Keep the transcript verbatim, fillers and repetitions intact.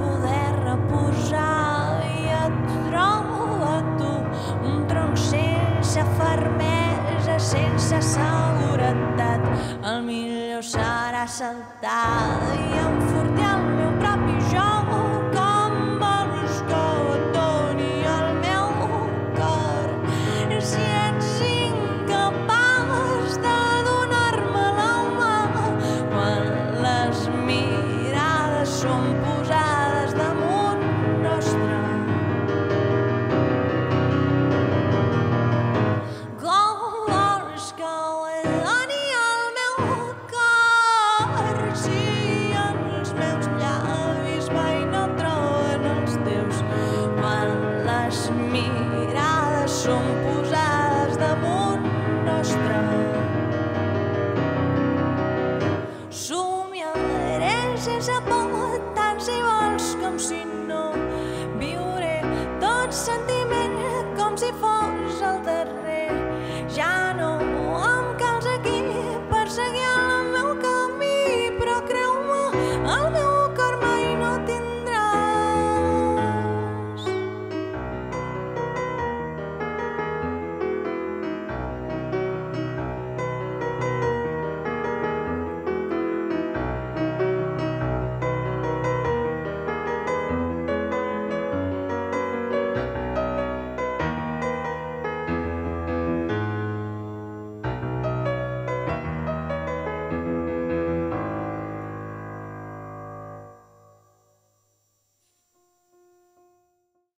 poder reposar i et troba tu un tronc sense fermesa, sense seguretat. El millor serà saltar i enfortir el meu propi joc. Com vols que et doni el meu cor si ets incapaç de donar-me la mà quan les mirades són posades damunt nostre? Com vols que et doni el meu cor si els meus llavis mai no troben els teus quan les mirades són